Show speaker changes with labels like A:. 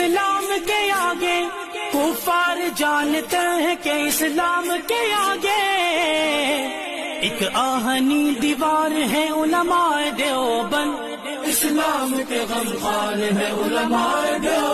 A: इस्लाम के आगे कुफार जानते हैं कि इस्लाम के आगे एक आहनी दीवार है उलमाए देवबंद। इस्लाम के गमखान है उलमाए देवबंद।